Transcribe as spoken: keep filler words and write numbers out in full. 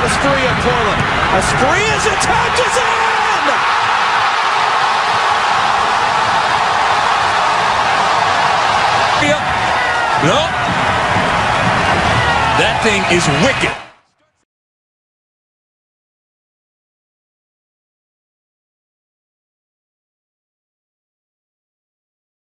Dairon Asprilla, Portland. Asprilla's attack is on! No. That thing is wicked.